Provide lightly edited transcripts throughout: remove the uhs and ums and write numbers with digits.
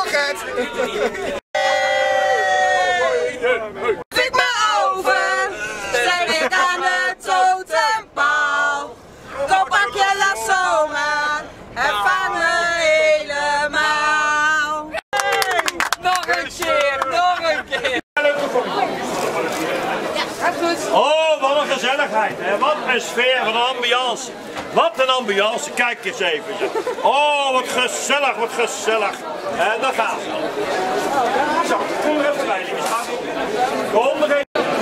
Gert! Fik me over, sta weer aan de totempaal. Kopakje la zomaar, en van me helemaal. Hey, nog een keer. Oh, wat een gezelligheid, hè? Wat een sfeer, wat een ambiance. Wat een ambiance, kijk eens even. Oh, wat gezellig, wat gezellig. En daar gaan ze. Zo, kom er even bij, lieve schat. Kom er even.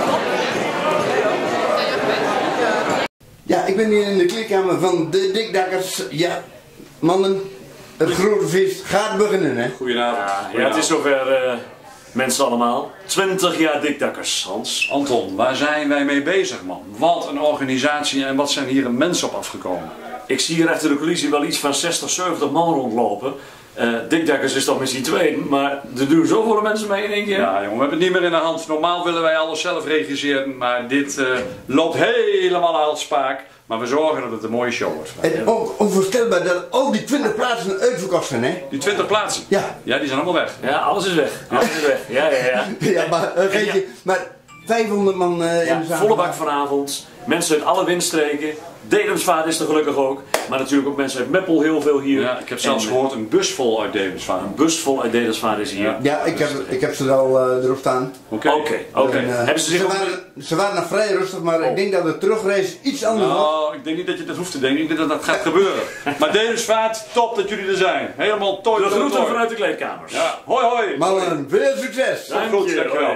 Ja, ik ben hier in de kleedkamer van de Dikdakkers. Ja, mannen, het grote feest gaat beginnen, hè? Goedenavond. Ja, het is zover, mensen allemaal. 20 jaar Dikdakkers, Hans. Anton, waar zijn wij mee bezig, man? Wat een organisatie en wat zijn hier mensen op afgekomen? Ik zie hier achter de coulissen wel iets van 60, 70 man rondlopen. Dikdakkers is toch met z'n tweeën, maar er doen zoveel mensen mee in één keer. Ja, jongen, we hebben het niet meer in de hand. Normaal willen wij alles zelf regisseren, maar dit loopt helemaal uit spaak. Maar we zorgen dat het een mooie show wordt. En ook onvoorstelbaar dat al die 20 plaatsen uitverkocht zijn, hè? Die 20 plaatsen? Ja. Ja, die zijn allemaal weg. Ja, alles is weg. Alles is weg. Ja. Ja, maar, maar 500 man in de zaal. Volle bak vanavond. Mensen uit alle windstreken. Dedemsvaart is er gelukkig ook. Maar natuurlijk ook mensen uit Meppel heel veel hier. Ja, ik heb zelfs gehoord een bus vol uit Dedemsvaart. Een bus vol uit Dedemsvaart is hier. Ja, ik heb ze er al erop staan. Oké. Hebben ze zich ze waren nog vrij rustig, maar ik denk dat de terugreis iets anders was. Nou, ik denk niet dat je dat hoeft te denken. Ik denk dat dat gaat gebeuren. Maar Dedemsvaart, top dat jullie er zijn. Helemaal tooi. De groeten vanuit de kleedkamers. Ja, hoi hoi. Mannen, veel succes! Dank je. Dankjewel.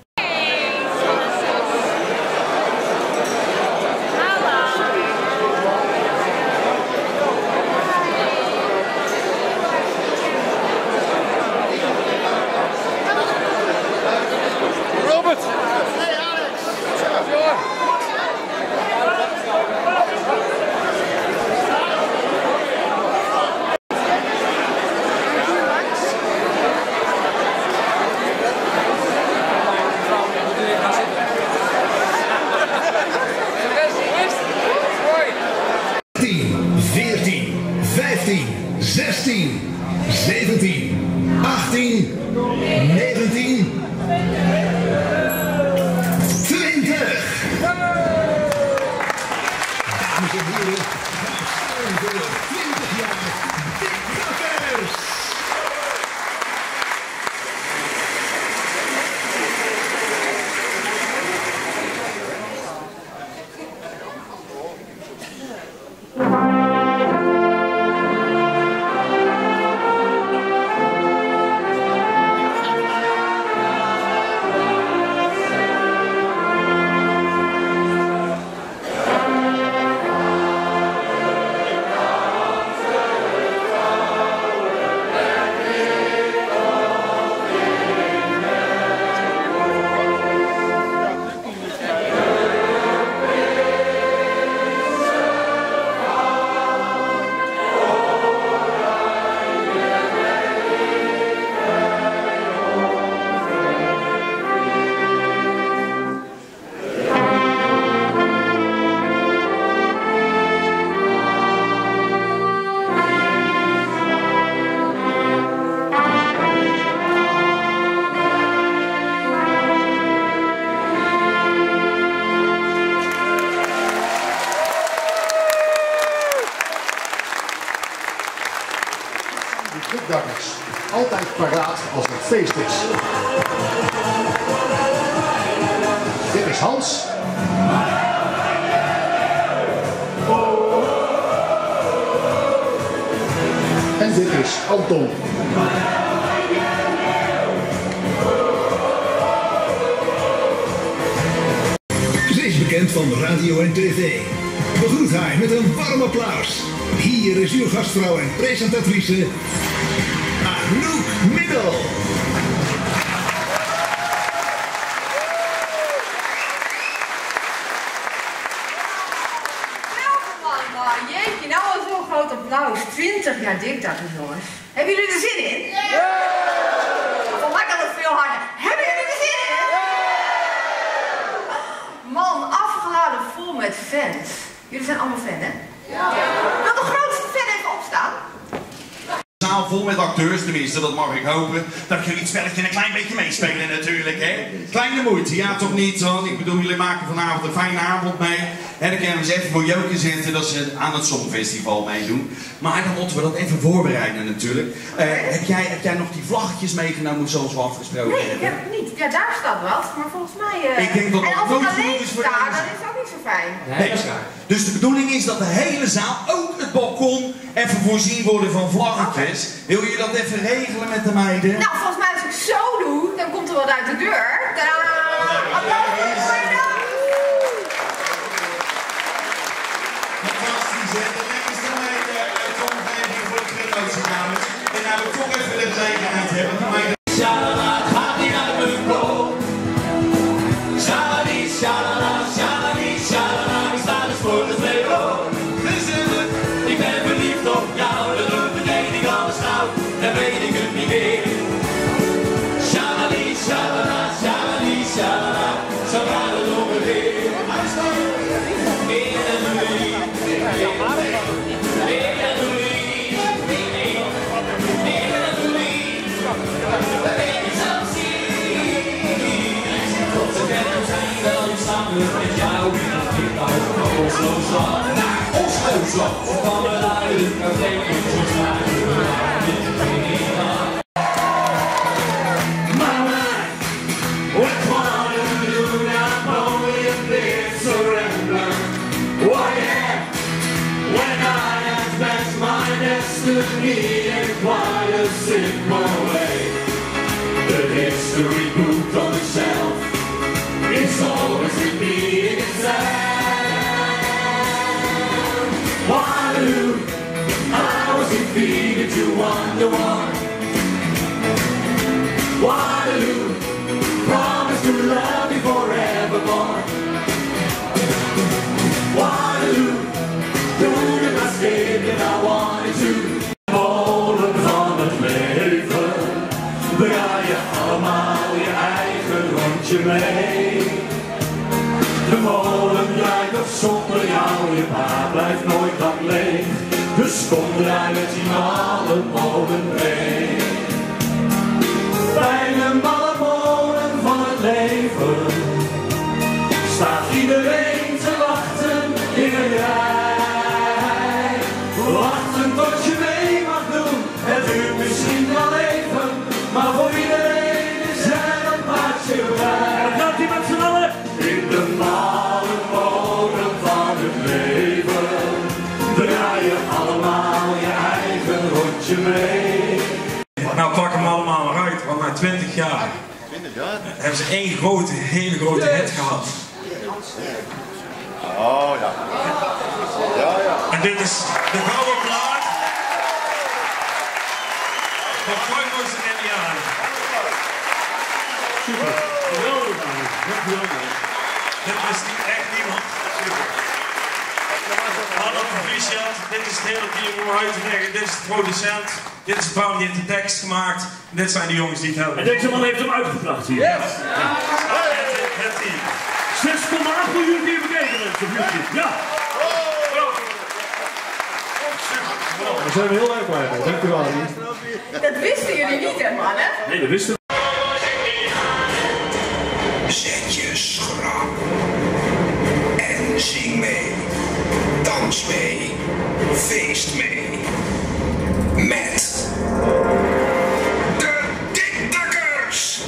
Dikdakkers, altijd paraat als het feest is. Dit is Hans. En dit is Anton. Ze is bekend van radio en tv. Begroet haar met een warm applaus. Hier is uw gastvrouw en presentatrice Anouk Middel. Jeetje, nou al zo'n groot applaus. 20 jaar Dikdakkers, jongens. Hebben jullie er zin in? Ja! Van mij kan het veel harder. Hebben jullie er zin in? Ja! Man, afgeladen vol met fans. Jullie zijn allemaal fan, hè? Ja! Wil de grootste fan even opstaan? Zaal vol met acteurs, tenminste, dat mag ik hopen, dat jullie het spelletje een klein beetje meespelen natuurlijk, hè. Kleine moeite, ja toch niet, want ik bedoel, jullie maken vanavond een fijne avond mee. En dan kunnen we eens even voor joken zetten dat ze aan het Songfestival meedoen. Maar dan moeten we dat even voorbereiden natuurlijk. Heb jij nog die vlaggetjes meegenomen zoals we afgesproken hebben? Nee, ik heb het niet. Ja, daar staat wat, maar volgens mij... Ik denk dat en dat als nooit ik genoeg alleen is voor sta, deze. dan is het ook niet zo fijn. Nee, dat is waar. Dus de bedoeling is dat de hele zaal, ook het balkon, even voorzien worden van vlaggetjes. Wil je dat even regelen met de meiden? Nou, volgens mij als ik zo doe, dan komt er wat uit de deur. Tadaa! Applaus voor de meiden! Fantastisch, hè? De lekkerste meiden uit de omgeving voor de promotiekamers. En nou we toch even de gelegenheid hebben, de meiden... Shalala, gaat niet uit mijn kop. Shalali, shalala, shalali, shalala, ik sta dus voor de vleugel. Gezellig, ik ben verliefd op jou, de lucht vergeet ik alles gauw, dan weet ik het niet meer. Shalali, shalala, shalali, shalala, zo gaat het ongeveer. Meer en meer, meer en met jou, ik uit Oslo-slag naar Oslo-slag. Van de luiden, café, iets naar Mama, what wanna do now, only a bit surrender. Why yeah, when I advance my destiny in quite a simple way. The history book on the shelf, it's always repeating itself. Waterloo, I was defeated to 1-1. Waterloo, promised to love you forevermore. Waterloo, toen ik maar escape and I wanted to. Molen van het leven, draai je allemaal je eigen rondje mee. De molen draait nog zonder jou, je pa blijft nooit lang leeg. Dus kom draai met die malle molen mee. Bij de malle molen van het leven staat iedereen te wachten in een rij. Wachten tot je mee mag doen, het duurt misschien wel even, maar voor iedereen is er een paardje bij. En dan gaat hij met z'n allen in de malle molen van het leven. Draai je allemaal je eigen rondje mee. Nou, pak hem allemaal maar uit, want na 20 jaar hebben ze één hele grote hit gehad. Oh ja. Ja, ja. En dit is de gouden plaat van Cowboys en Indianen. Super. Geweldig. Dankjewel. Dit is echt niemand. Hallo proficiat, dit is het hele team om uit te leggen. Dit is de producent, dit is de vrouw die heeft de tekst gemaakt. Dit zijn de jongens die het hebben. En deze man heeft hem uitgebracht hier. Yes. Het team. 6,8 miljoen keer bekeken mensen op YouTube. Ja. Daar zijn we heel erg blij mee. Dank u wel. Dat wisten jullie niet, hè, mannen? Nee, dat wisten we. Zet je schrap en zing mee, dans mee, feest mee, met de Dikdakkers.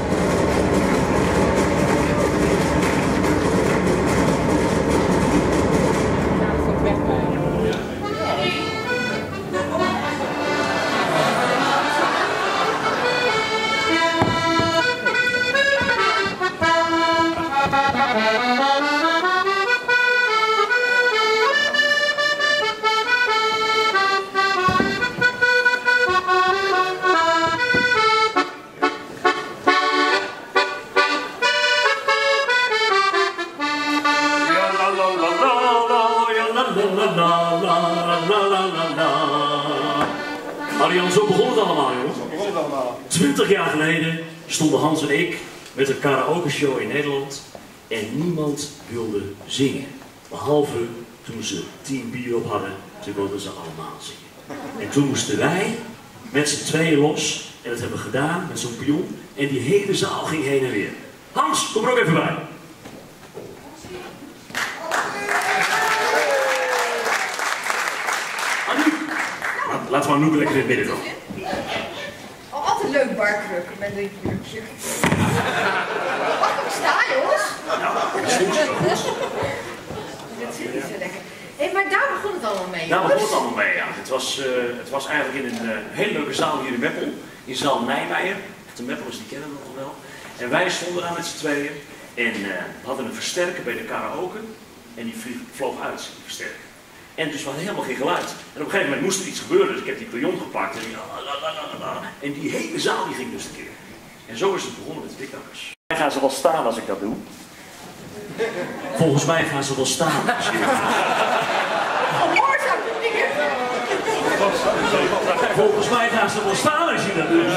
Arjan, zo begon het allemaal, joh. 20 jaar geleden stonden Hans en ik met een karaoke-show in Nederland en niemand wilde zingen. Behalve toen ze 10 bier op hadden, toen wilden ze allemaal zingen. En toen moesten wij met z'n tweeën los. En dat hebben we gedaan met zo'n pion. En die hele zaal ging heen en weer. Hans, kom er ook even bij. Laten we Anouk lekker in het midden doen. Oh, altijd leuk barkruk met een jurkje. Mag ik staan, jongens? Nou, dat is goed. Dat zit niet zo lekker. Hé, maar daar begon het allemaal mee. Daar begon het allemaal mee, ja. Het was eigenlijk in een hele leuke zaal hier in Meppel. In zaal Nijmeijer. De Meppelers die kennen dat nog wel. En wij stonden daar met z'n tweeën. En hadden een versterker bij de karaoke. En die vloog uit, die versterker. En dus we hadden helemaal geen geluid. En op een gegeven moment moest er iets gebeuren. Dus ik heb die pion gepakt. En die hele zaal die ging dus een keer. En zo is het begonnen met de Dikdakkers. Gaan ze wel staan als ik dat doe? Volgens mij gaan ze wel staan. Volgens mij gaan ze wel staan als je dat doet.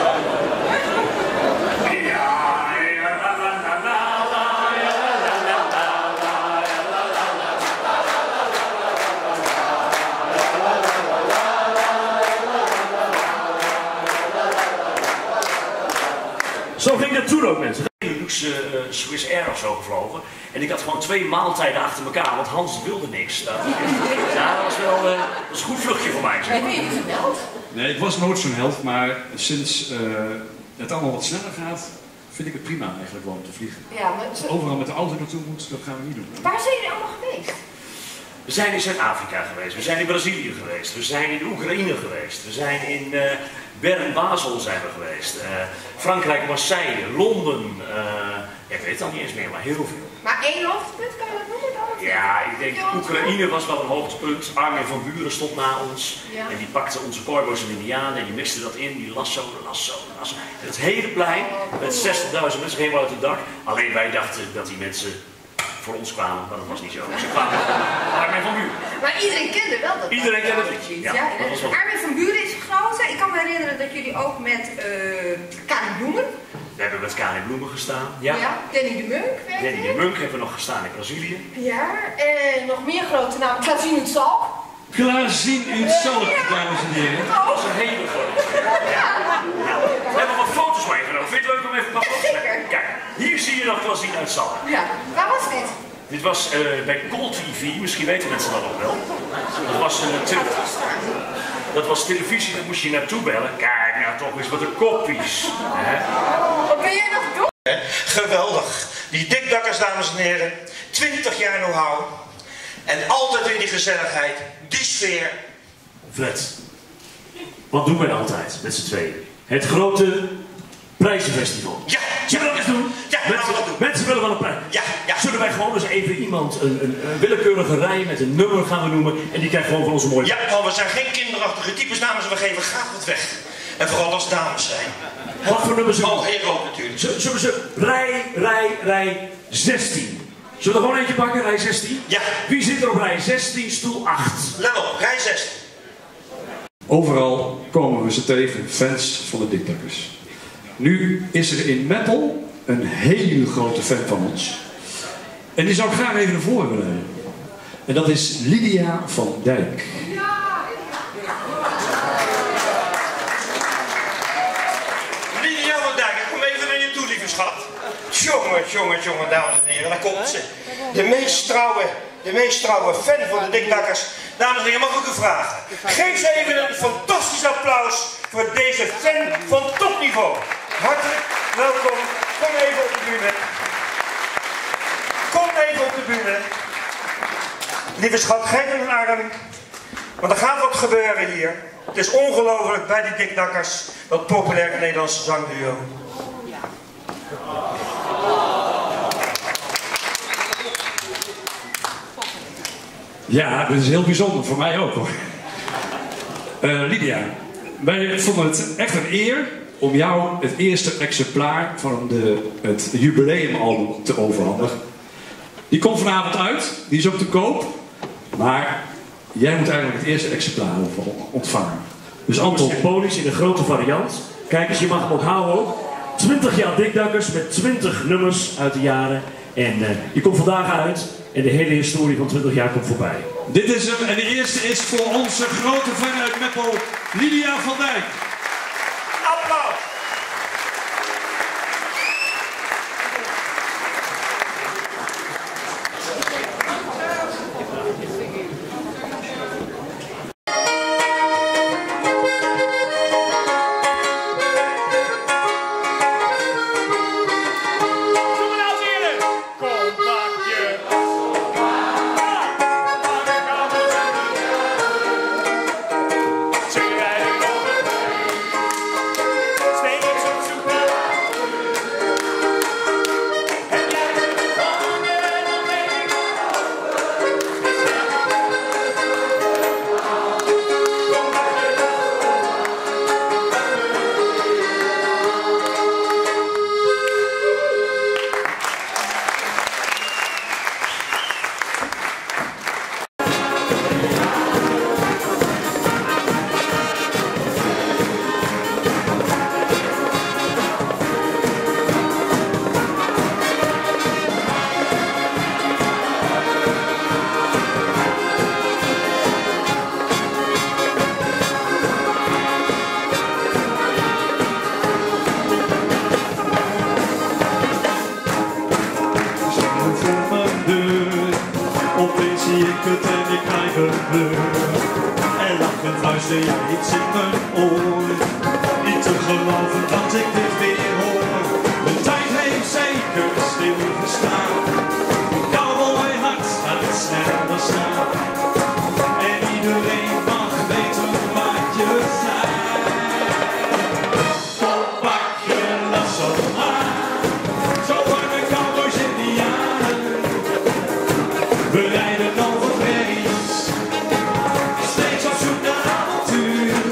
Zo ging dat toen ook, mensen. Een luxe Swiss Air of zo gevlogen. En ik had gewoon 2 maaltijden achter elkaar, want Hans wilde niks. Ja, dat was wel een goed vluchtje voor mij. Ben je niet een held? Nee, ik was nooit zo'n held, maar sinds het allemaal wat sneller gaat, vind ik het prima eigenlijk wel om te vliegen. Ja, maar overal met de auto naartoe moet, dat gaan we niet doen. Waar zijn jullie allemaal geweest? We zijn in Zuid-Afrika geweest, we zijn in Brazilië geweest, we zijn in Oekraïne geweest, we zijn in Bern-Basel zijn we geweest, Frankrijk, Marseille, Londen, ik weet het dan niet eens meer, maar heel veel. Maar één hoogtepunt, kan je dat noemen dan? Ja, ik denk Oekraïne was wel een hoogtepunt. Armin van Buren stond na ons en die pakte onze cowboys en indianen en die mixte dat in, die lasso. Het hele plein met 60.000 mensen helemaal uit het dak. Alleen wij dachten dat die mensen voor ons kwamen, maar dat was niet zo. Ze kwamen Armin van Buren. Maar iedereen kende wel dat. Iedereen kende het liedje. Ja, dat was wel. Armin van Buren is groot. Ik kan me herinneren dat jullie ook met Karin Bloemen. We hebben met Karin Bloemen gestaan. Ja. Danny de Munk. Danny de Munk hebben we nog gestaan in Brazilië. Ja, en nog meer grote namen. Klazien in het Zalk. Klazien in het Zalk, dames en heren. Dat was een hele grote. We hebben wat foto's meegenomen. Vind je het leuk om even wat foto's te maken? Kijk, hier zie je nog Klazien uit het Zalk. Ja, waar was dit? Dit was bij Gold TV, misschien weten mensen dat ook wel. Dat was televisie, daar moest je naartoe bellen. Kijk nou toch eens wat een koppies. Wat ben jij nog doen? Geweldig. Die Dikdakkers, dames en heren. 20 jaar know-how. En altijd weer die gezelligheid, die sfeer. Fred, wat doen wij altijd met z'n tweeën? Het grote prijzenfestival. Ja. Zullen we dat eens doen? Ja, mensen willen wel een prijs. Ja. Zullen wij gewoon eens even iemand, een willekeurige rij met een nummer gaan we noemen en die krijgt gewoon van onze mooie. Ja, want we zijn geen kinderachtige types, dames, en we geven graag wat weg. En vooral als dames zijn. Wat voor nummers zullen we? Oh, heel ook natuurlijk. Zullen ze rij 16? Zullen we er gewoon eentje pakken, rij 16? Ja. Wie zit er op rij 16, stoel 8? Let op, rij 16. Overal komen we ze tegen, fans van de Dikdakkers. Nu is er in Meppel een hele grote fan van ons. En die zou ik graag even naar voren willen hebben. En dat is Lydia van Dijk. Lydia van Dijk, ik kom even naar je toe, lieve schat. Jongen, dames en heren, daar komt ze. De meest trouwe fan van de Dikdakkers. Dames en heren, mag ik u vragen? Geef ze even een fantastisch applaus voor deze fan van topniveau. Hartelijk welkom. Kom even op de bühne. Kom even op de bühne. Lieve schat, geef hem een arm. Want er gaat wat gebeuren hier. Het is ongelooflijk bij die Dikdakkers, dat populaire Nederlandse zangduo. Ja, dit is heel bijzonder, voor mij ook hoor. Lydia, wij vonden het echt een eer om jou het eerste exemplaar van het jubileumalbum te overhandigen. Die komt vanavond uit, die is ook te koop, maar jij moet eigenlijk het eerste exemplaar ontvangen. Dus Anton. Symbolisch in de grote variant. Kijk eens, je mag hem ook houden ook. 20 jaar Dikdakkers met 20 nummers uit de jaren. En die komt vandaag uit en de hele historie van 20 jaar komt voorbij. Dit is hem en de eerste is voor onze grote fan uit Meppel, Lydia van Dijk. Applaus. Opeens zie ik het en ik krijg een kleur. En lachend fluister jij iets in mijn oor. Niet te geloven dat ik dit weer hoor. De tijd heeft zeker stilgestaan. Jouw mooi hart gaat sneller staan. En iedereen mag weten wat je zijn. Kom, pak je lasso aan. Zo hangen cowboys in die jaren. We rijden over Parijs, steeds op zoek naar avontuur.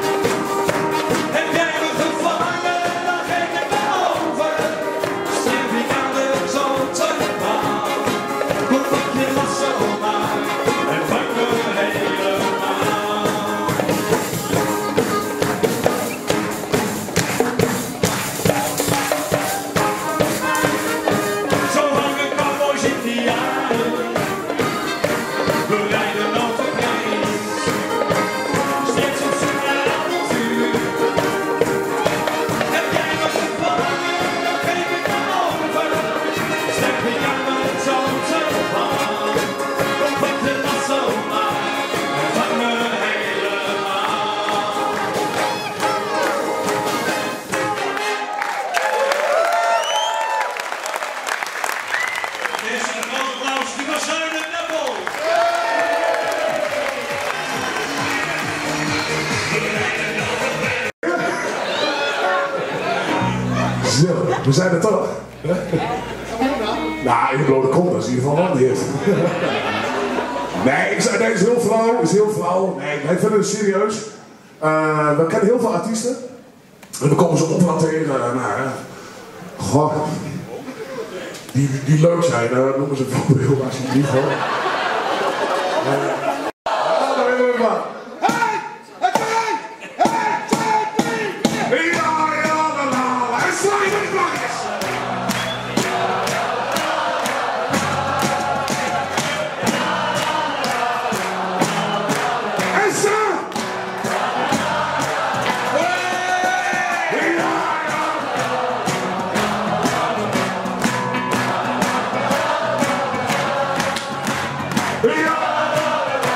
Heb jij me gevangen, dan geef ik me over. Strip ik aan de Zolterbaan. Kom, pak je lasso maar en vang me helemaal. Zo hangen cowboys in die jaren. We rijden over Parijs, steeds op zoek naar avontuur. Heb jij me gevangen, dan geef ik me over. Step ik aan mijn Zolterbaan. Kom, pak de lasso maar en vang me helemaal. Dit is een groot applaus, die was uit de Meppel. Zo, we zijn er toch. Nou, in de blote kont, dat is in ieder geval wel niet. Nee, nee, is heel flauw, is heel flauw. Nee, wij vinden het serieus. We kennen heel veel artiesten. En we komen ze overal tegen. Goh, die leuk zijn, noemen ze voorbeeld alsjeblieft hoor. Ja!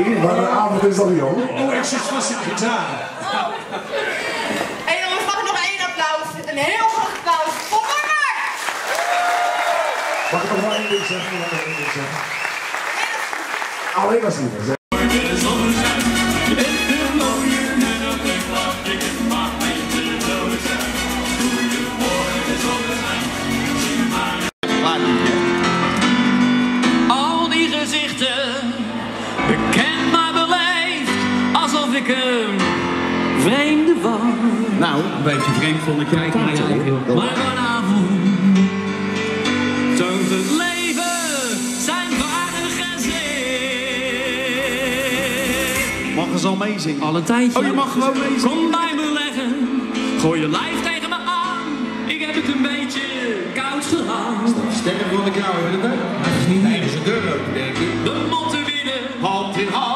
Nee, maar de avond is al jong. Oh, ik zit vast in de gitaar. En jongens, mag ik nog één applaus? Een heel groot applaus voor Mark! Mag ik nog wel één ding zeggen? Alleen als liever. Al die gezichten, bekend maar beleefd, alsof ik een vreemde was. Nou, een beetje vreemd vond ik jij. Maar vanavond toont het leven zijn ware gezicht. Mag eens al meezingen? Al een tijdje. Oh, je mag gewoon meezingen. Kom bij me leggen, gooi je lijf tegen me aan. Ik heb het een beetje koud gehad. Sterker van de kou, weet je dat? Nee, dat is een deur open, denk ik. We moeten winnen. Hand in hand.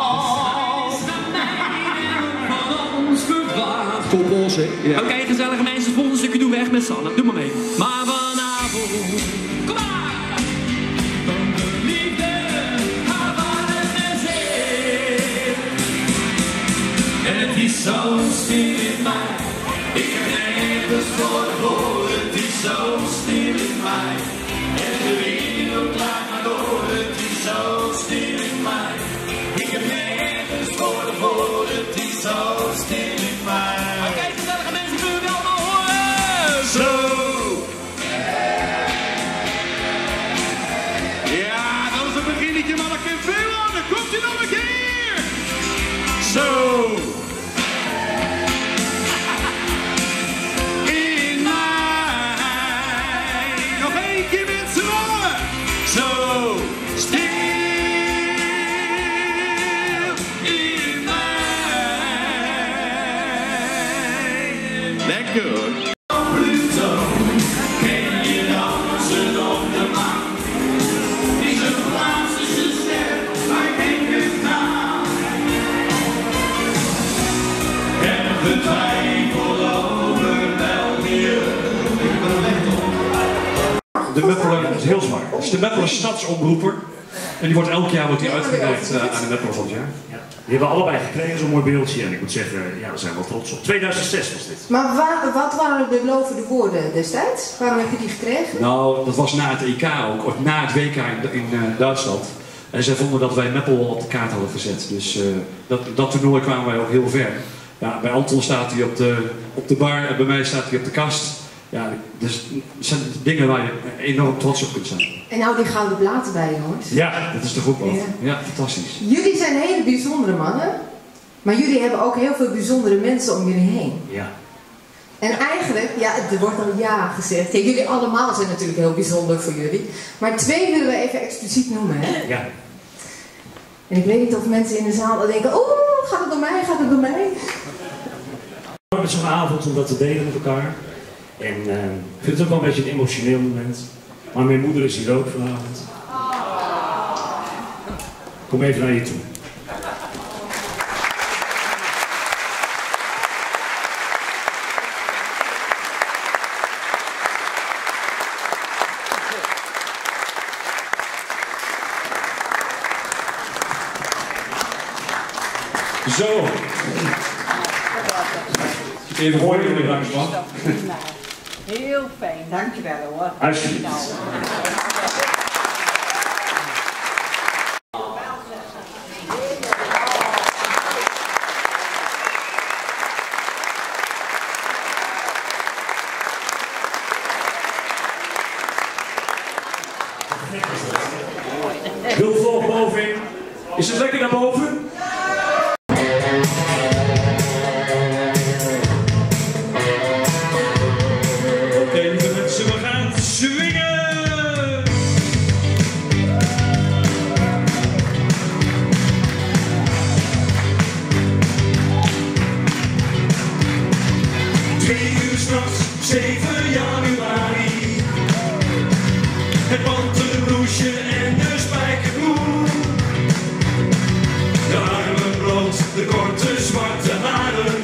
Van ons verwacht. Koppels, hè? Ja. Oké, gezellige mensen, het volgende stukje doen we echt met z'n allen. Doe maar mee. Maar vanavond, kom maar! Van de liefde, haar ware gezicht. En het is zo stil in mij. Ik heb nergens voor, het is zo stil in mij. En de wereld laat maar door, het is zo stil in mij. Ik heb nergens voor, het is zo stil in mij. Oké, gezellige mensen, kunnen we allemaal horen? Zo! Ja, dat is een beginnetje, maar dat kan veel aan. Dan komt hij nog een keer. Zo! In mij. Nog één keer met z'n allen. Zo! Stil in mij. Lekker hoor. Pluto, ken je dan zijn op de maan? Is een Vlaamse ster, maar ik denk het na. Heb getwijfeld over België. De Meppelen is heel zwaar. Het is de Meppelen stadsomroeper. En die wordt elk jaar uitgereikt aan de Meppelen van het jaar. Ja. Die hebben we allebei gekregen, zo'n mooi beeldje. En ik moet zeggen, ja, daar zijn we wel trots op. 2006 was dit. Maar wat waren de lovende woorden destijds? Waarom heb je die gekregen? Nou, dat was na het EK ook, of na het WK in Duitsland. En zij vonden dat wij Meppel op de kaart hadden gezet. Dus dat toernooi kwamen wij ook heel ver. Ja, bij Anton staat hij op de bar en bij mij staat hij op de kast. Ja, dus het zijn dingen waar je enorm trots op kunt zijn. En nou die gouden platen bij, jongens. Ja, dat is toch ook wel. Ja. Ja, fantastisch. Jullie zijn hele bijzondere mannen. Maar jullie hebben ook heel veel bijzondere mensen om jullie heen. Ja. En eigenlijk, ja, er wordt al ja gezegd. Ja, jullie allemaal zijn natuurlijk heel bijzonder voor jullie. Maar twee willen we even expliciet noemen, hè? Ja. En ik weet niet of mensen in de zaal denken, oh, gaat het door mij, gaat het door mij? Met zo'n avond om dat te delen met elkaar. En ik vind het ook wel een beetje een emotioneel moment. Maar mijn moeder is hier ook vanavond. Kom even naar je toe. Zo. Even gooien in de dankjewel. Heel fijn, dankjewel hoor. Alsjeblieft. Wil volg bovenin. Is het lekker naar boven? Oké, lieve mensen, we gaan swingen! Uur 's nachts, 7 januari. Het panterbloesje en de spijkerbroek. De armen bloot, de korte zwarte haren.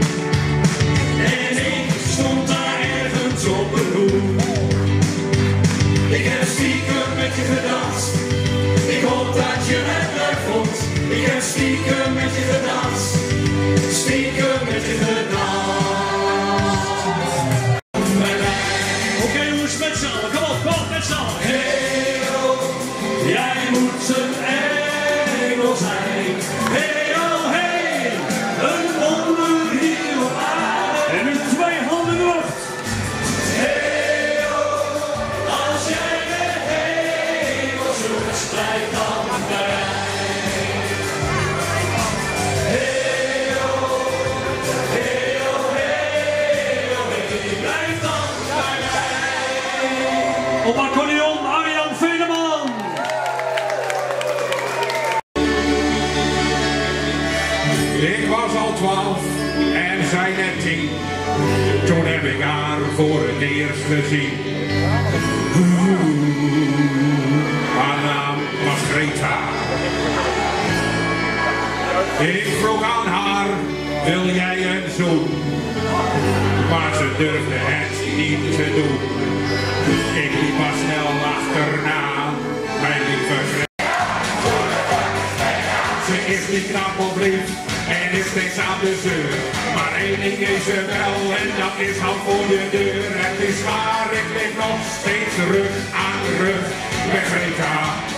En ik stond daar ergens op een hoek. Ik heb stiekem met je gedanst. Ik hoop dat je het leuk vond. Ik heb stiekem stiekem met je gedanst, stiekem met je gedanst. Oké jongens, met z'n allen, kom op, met z'n allen. Hey oh, jij moet een engel zijn. Hey oh, hey, een wonder hier op aarde. En nu 2 handen in de lucht. Hey oh, als jij de hemel zoekt, strijd dan bij mij. Hey oh, hey oh, hey oh, hey, blijf dan bij mij. Op accordeon Arjan Veneman. Ik was al 12 en zij net 10. Toen heb ik haar voor het eerst gezien. Haar naam was Greta. Ik vroeg aan haar, wil jij een zoen? Maar ze durfde het niet te doen. Ik liep maar snel achterna, mijn lieve Greta. Ze is niet knap of lief en is steeds aan de zeur. Maar één ding is er wel en dat is hand voor je deur. Het is waar, ik lig nog steeds rug aan rug met Greta.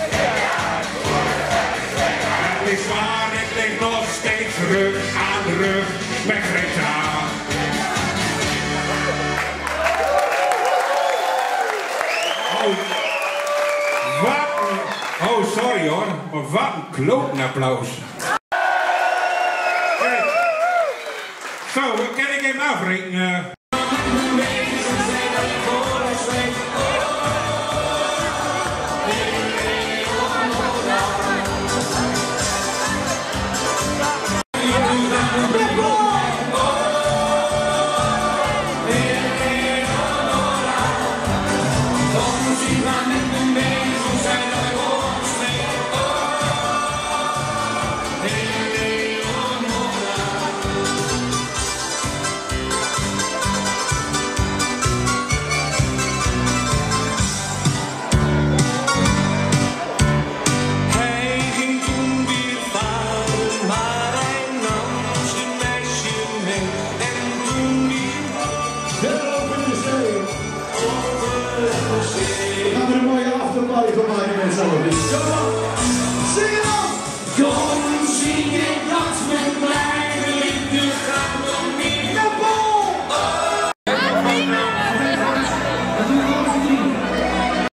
Het is waar, ik lig nog steeds rug aan rug met Greta. Oh, sorry hoor, maar wat een kloten applaus. Zo, kan ik even afrekenen? We gaan er een mooie afterparty van maken met z'n allen. Dus kom op!